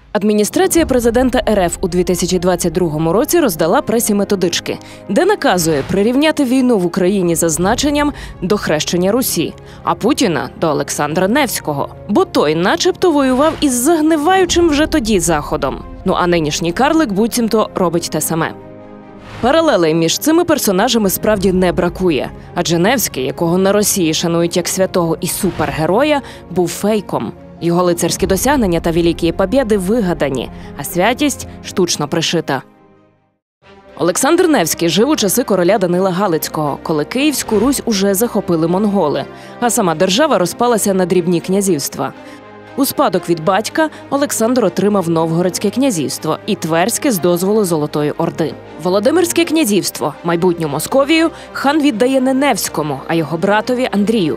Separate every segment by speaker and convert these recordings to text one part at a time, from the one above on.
Speaker 1: Адміністрація президента РФ у 2022 році роздала пресі методички, де наказує прирівняти війну в Україні за значенням до хрещення Русі, а Путіна – до Олександра Невського. Бо той начебто воював із загниваючим вже тоді Заходом. Ну а нинішній карлик буцімто робить те саме. Паралелей між цими персонажами справді не бракує. Адже Невський, якого на Росії шанують як святого і супергероя, був фейком. Його лицарські досягнення та великі побєди вигадані, а святість штучно пришита. Олександр Невський жив у часи короля Данила Галицького, коли Київську Русь уже захопили монголи, а сама держава розпалася на дрібні князівства. У спадок від батька Олександр отримав Новгородське князівство і Тверське з дозволу Золотої Орди. Володимирське князівство, майбутню Московію, хан віддає не Невському, а його братові Андрію.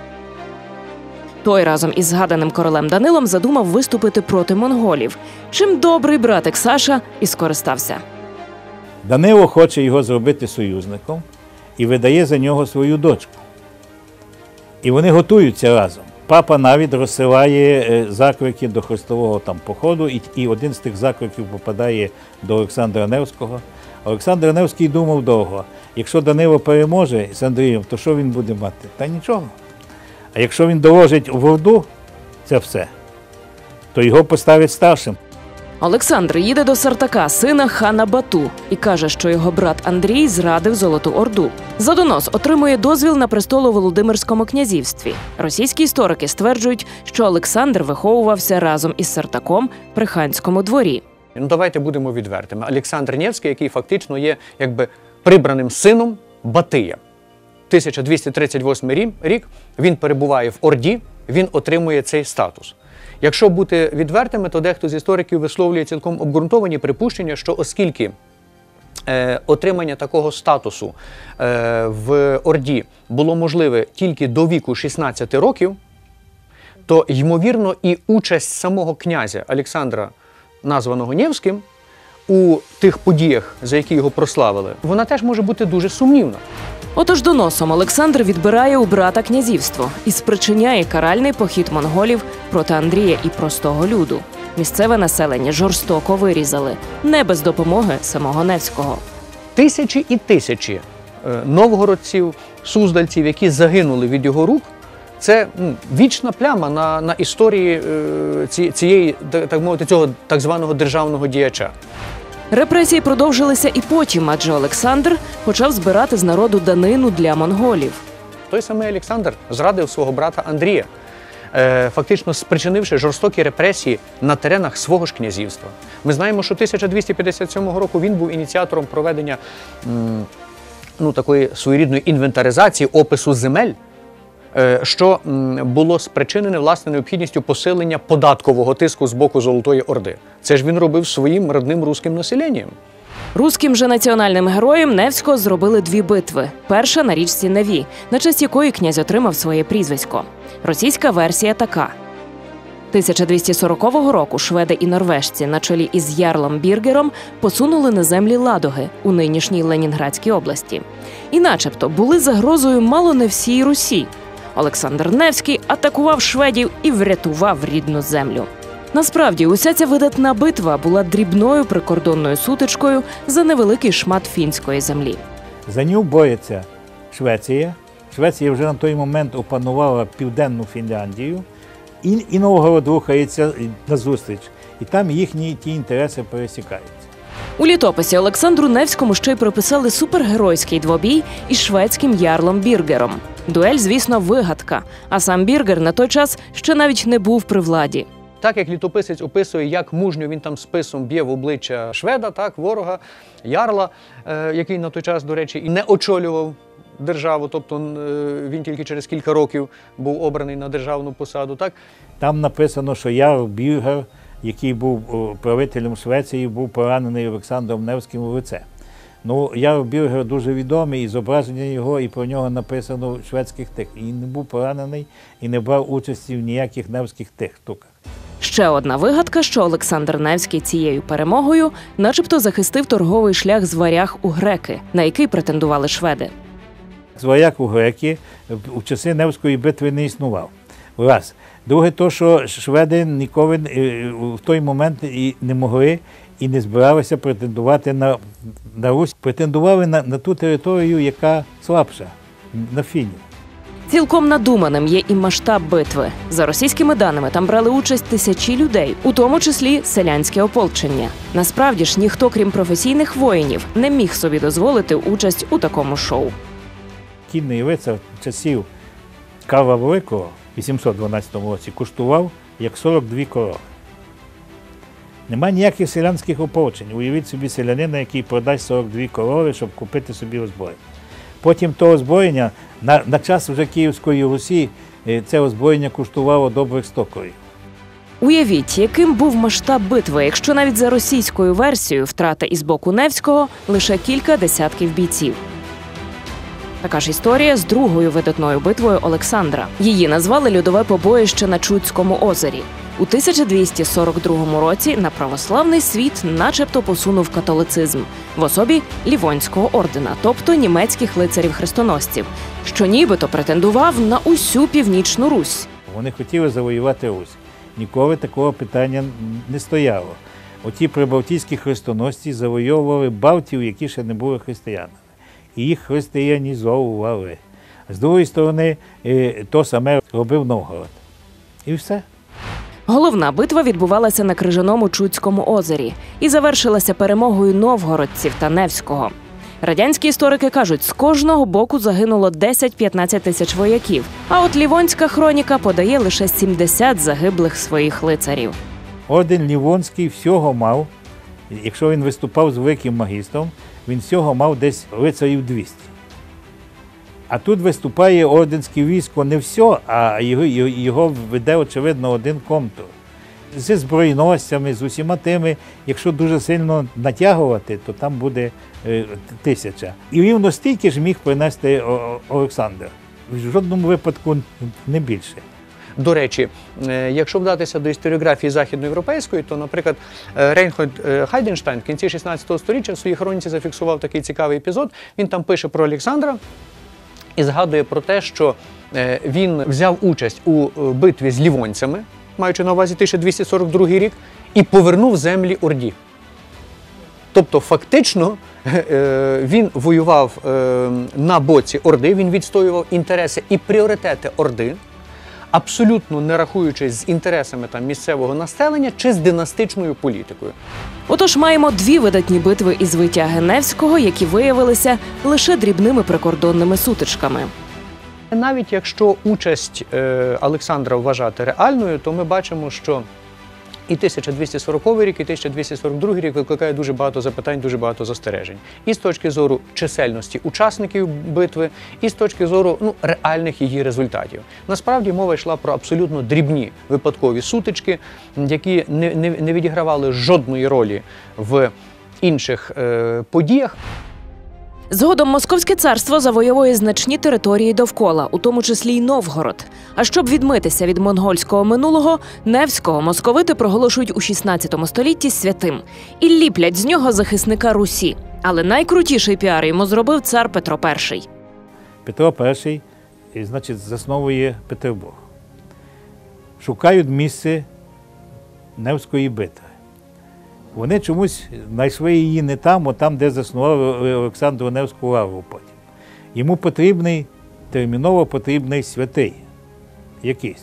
Speaker 1: Той разом із згаданим королем Данилом задумав виступити проти монголів, чим добрий братик Саша і скористався.
Speaker 2: Данило хоче його зробити союзником і видає за нього свою дочку. І вони готуються разом. Папа навіть розсилає заклики до хрестового походу, і один з тих закликів попадає до Олександра Невського. Олександр Невський думав довго, якщо Данило переможе з Андрієм, то що він буде мати? Та нічого. А якщо він доложить в Орду, це все, то його поставлять старшим.
Speaker 1: Олександр їде до Сартака, сина хана Бату, і каже, що його брат Андрій зрадив Золоту Орду. За донос отримує дозвіл на престол у Володимирському князівстві. Російські історики стверджують, що Олександр виховувався разом із Сартаком при ханському дворі.
Speaker 3: Давайте будемо відвертими. Олександр Невський, який фактично є прибраним сином Батия. 1238 рік, він перебуває в Орді, він отримує цей статус. Якщо бути відвертими, то дехто з істориків висловлює цілком обґрунтовані припущення, що оскільки отримання такого статусу в Орді було можливе тільки до віку 16 років, то, ймовірно, і участь самого князя Олександра, названого Невським, у тих подіях, за які його прославили, вона теж може бути дуже сумнівна.
Speaker 1: Отож доносом Олександр відбирає у брата князівство і спричиняє каральний похід монголів проти Андрія і простого люду. Місцеве населення жорстоко вирізали, не без допомоги самого Невського.
Speaker 3: Тисячі і тисячі новгородців, суздальців, які загинули від його рук, це вічна пляма на історії цієї, так мовити, цього так званого державного діяча.
Speaker 1: Репресії продовжилися і потім, адже Олександр почав збирати з народу данину для монголів.
Speaker 3: Той самий Олександр зрадив свого брата Андрія, фактично спричинивши жорстокі репресії на теренах свого ж князівства. Ми знаємо, що 1257 року він був ініціатором проведення такої своєрідної інвентаризації, опису земель, що було спричинене, власне, необхідністю посилення податкового тиску з боку Золотої Орди. Це ж він робив своїм родним руським населенням.
Speaker 1: Руським же національним героєм Невського зробили дві битви. Перша на річці Неві, на честь якої князь отримав своє прізвисько. Російська версія така. 1240 року шведи і норвежці на чолі із Ярлом Біргером посунули на землі Ладоги у нинішній Ленінградській області. І начебто були загрозою мало не всій Русі. Олександр Невський атакував шведів і врятував рідну землю. Насправді, уся ця видатна битва була дрібною прикордонною сутичкою за невеликий шмат фінської землі.
Speaker 2: За нього бореться Швеція. Швеція вже на той момент опанувала Південну Фінляндію. І Новгород рухається назустріч. І там їхні ті інтереси пересікаються.
Speaker 1: У літописі Олександру Невському ще й приписали супергеройський двобій із шведським Ярлом Біргером. Дуель, звісно, вигадка, а сам Біргер на той час ще навіть не був при владі.
Speaker 3: Так як літописець описує, як мужньо він там списом б'є в обличчя шведа, ворога, Ярла, який на той час, до речі, і не очолював державу, тобто він тільки через кілька років був обраний на державну посаду.
Speaker 2: Там написано, що Ярл Біргер, який був правителем Швеції, був поранений Олександром Невським у лице. Ярл Біргер дуже відомий, і зображення його, і про нього написано в шведських тих. І не був поранений, і не брав участі в ніяких невських тих штуках.
Speaker 1: Ще одна вигадка, що Олександр Невський цією перемогою начебто захистив торговий шлях з варяг у греки, на який претендували шведи.
Speaker 2: Зваряг у греки у часи Невської битви не існував. Раз. Друге, то, що шведи ніколи в той момент і не могли і не збиралися претендувати на Русь. Претендували на ту територію, яка слабша, на фінів.
Speaker 1: Цілком надуманим є і масштаб битви. За російськими даними, там брали участь тисячі людей, у тому числі селянське ополчення. Насправді ж, ніхто, крім професійних воїнів, не міг собі дозволити участь у такому шоу.
Speaker 2: Кінний лицар часів Карла Великого в 812 році коштував як 42 корови. Нема ніяких селянських ополчень. Уявіть собі селянина, який продасть 42 корови, щоб купити собі озброєння. Потім то озброєння, на час вже Київської Русі, це озброєння коштувало добрих 100 корів.
Speaker 1: Уявіть, яким був масштаб битви, якщо навіть за російською версією втрата із боку Невського лише кілька десятків бійців. Така ж історія з другою видатною битвою Олександра. Її назвали «Льодове побоїще на Чудському озері». У 1242 році на православний світ начебто посунув католицизм в особі Лівонського ордена, тобто німецьких лицарів-хрестоносців, що нібито претендував на усю Північну Русь.
Speaker 2: Вони хотіли завоювати Русь. Ніколи такого питання не стояло. Оті прибалтійські хрестоносці завойовували балтів, які ще не були християнами. І їх християнізовували. З другої сторони, то саме робив Новгород. І все.
Speaker 1: Головна битва відбувалася на крижаному Чудському озері і завершилася перемогою новгородців та Невського. Радянські історики кажуть, з кожного боку загинуло 10-15 тисяч вояків, а от Лівонська хроніка подає лише 70 загиблих своїх лицарів.
Speaker 2: Орден Лівонський всього мав, якщо він виступав з великим магістром, він всього мав десь лицарів 200. А тут виступає орденське військо не все, а його веде, очевидно, один комтур. Зі збройносцями, з усіма тими, якщо дуже сильно натягувати, то там буде 1000. І рівно стільки ж міг принести Олександр. В жодному випадку не більше.
Speaker 3: До речі, якщо вдатися до історіографії західноєвропейської, то, наприклад, Рейнхольд Хайденштайн в кінці 16 століття в своїй хроніці зафіксував такий цікавий епізод. Він там пише про Олександра і згадує про те, що він взяв участь у битві з лівонцями, маючи на увазі 1242 рік, і повернув землі Орді. Тобто, фактично, він воював на боці Орди, він відстоював інтереси і пріоритети Орди, абсолютно не рахуючись з інтересами місцевого населення чи з династичною політикою.
Speaker 1: Отож, маємо дві видатні битви із витяги Невського, які виявилися лише дрібними прикордонними сутичками.
Speaker 3: Навіть якщо участь Олександра вважати реальною, то ми бачимо, що і 1240 рік, і 1242 рік викликає дуже багато запитань, дуже багато застережень. І з точки зору чисельності учасників битви, і з точки зору реальних її результатів. Насправді мова йшла про абсолютно дрібні випадкові сутички, які не відігравали жодної ролі в інших подіях.
Speaker 1: Згодом Московське царство завойовує значні території довкола, у тому числі й Новгород. А щоб відмитися від монгольського минулого, Невського московити проголошують у 16 столітті святим і ліплять з нього захисника Русі. Але найкрутіший піар йому зробив цар Петро І.
Speaker 2: Петро І, засновує Петербург. Шукають місце Невської битви. Вони чомусь знайшли її не там, а там, де заснували Олександру Невську лавру потім. Йому терміново потрібний святий якийсь.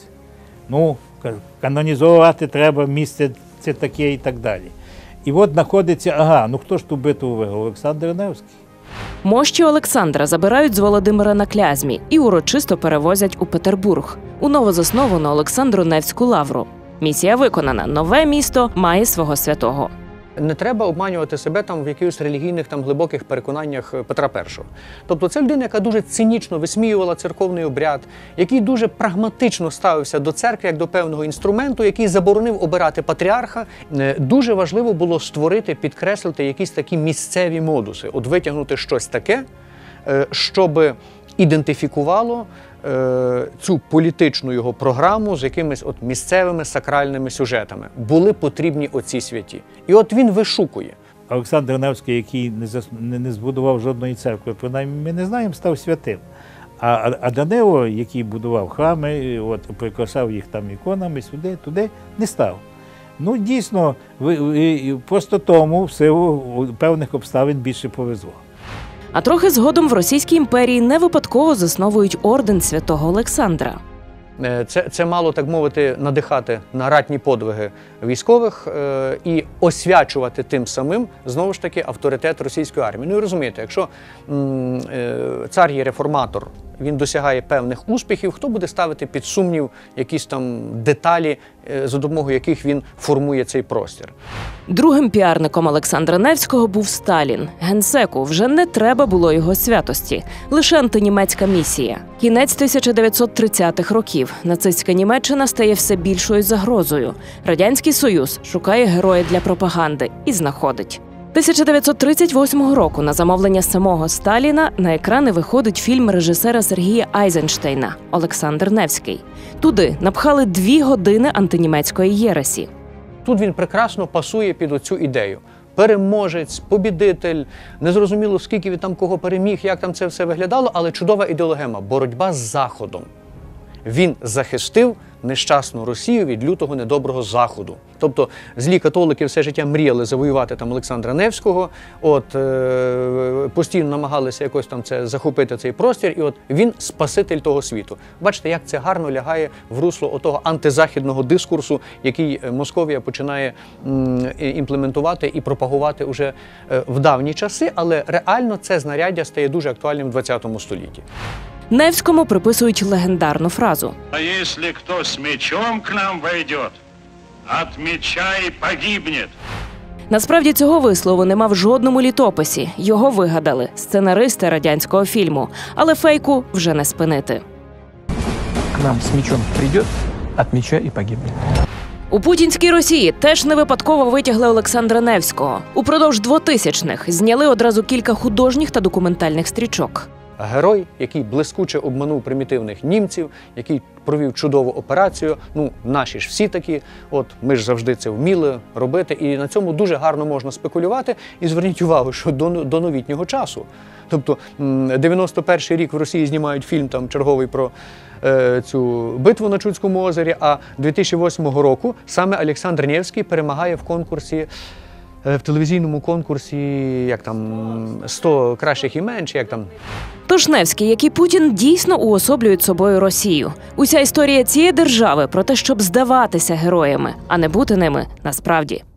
Speaker 2: Канонізувати треба місце це таке і так далі. І от знаходиться, хто ж ту битву виграв? Олександр Невський.
Speaker 1: Мощі Олександра забирають з Володимира на Клязьмі і урочисто перевозять у Петербург, у новозасновану Олександру Невську лавру. Місія виконана. Нове місто має свого святого.
Speaker 3: Не треба обманювати себе в якихось релігійних глибоких переконаннях Петра І. Тобто це людина, яка дуже цинічно висміювала церковний обряд, який дуже прагматично ставився до церкви як до певного інструменту, який заборонив обирати патріарха. Дуже важливо було створити, підкреслити якісь такі місцеві модуси, витягнути щось таке, щоб ідентифікувало цю політичну його програму з якимись місцевими сакральними сюжетами. Були потрібні оці святі. І він вишукує.
Speaker 2: Олександр Невський, який не збудував жодної церкви, принаймні ми не знаємо, став святим. А Данило, який будував храми, прикрашав їх там іконами, сюди, туди, не став. Ну, дійсно, просто тому в силу певних обставин більше повезло.
Speaker 1: А трохи згодом в Російській імперії не випадково засновують орден Святого Олександра.
Speaker 3: Це мало, так мовити, надихати на ратні подвиги військових і освячувати тим самим, знову ж таки, авторитет російської армії. Ну і розумієте, якщо цар є реформатор, він досягає певних успіхів, хто буде ставити під сумнів якісь там деталі, за допомогою яких він формує цей простір?
Speaker 1: Другим піарником Олександра Невського був Сталін. Генсеку вже не треба було його святості, лише антинімецька місія. Кінець 1930-х років. Нацистська Німеччина стає все більшою загрозою. Радянський Союз шукає героя для пропаганди і знаходить. 1938 року на замовлення самого Сталіна на екрани виходить фільм режисера Сергія Айзенштейна «Олександр Невський». Туди напхали 2 години антинімецької єресі.
Speaker 3: Тут він прекрасно пасує під оцю ідею. Переможець, побідитель, незрозуміло, скільки він там кого переміг, як там це все виглядало, але чудова ідеологема – боротьба з Заходом. Він захистив нещасну Росію від лютого недоброго Заходу. Тобто злі католики все життя мріяли завоювати там Олександра Невського, постійно намагалися якось там захопити цей простір, і він спаситель того світу. Бачите, як це гарно лягає в русло отого антизахідного дискурсу, який Московія починає імплементувати і пропагувати уже в давні часи, але реально це знаряддя стає дуже актуальним в ХХ столітті.
Speaker 1: Невському приписують легендарну фразу.
Speaker 4: «А якщо хто з мечом к нам войде, от меча і погибне».
Speaker 1: Насправді цього вислову нема в жодному літописі. Його вигадали сценаристи радянського фільму. Але фейку вже не спинити.
Speaker 5: К нам з мечом прийде, от меча і погибне.
Speaker 1: У путінській Росії теж не випадково витягли Олександра Невського. Упродовж 2000-х зняли одразу кілька художніх та документальних стрічок.
Speaker 3: Герой, який блискуче обманув примітивних німців, який провів чудову операцію. Ну, наші ж всі такі, ми ж завжди це вміли робити, і на цьому дуже гарно можна спекулювати. І зверніть увагу, що до новітнього часу. Тобто, 91-й рік в Росії знімають фільм там черговий про цю битву на Чудському озері, а 2008 року саме Олександр Невський перемагає в конкурсі, в телевізійному конкурсі, як там, 100 кращих імен, чи як там.
Speaker 1: Тож Невський, як і Путін, дійсно уособлюють собою Росію. Уся історія цієї держави про те, щоб здаватися героями, а не бути ними насправді.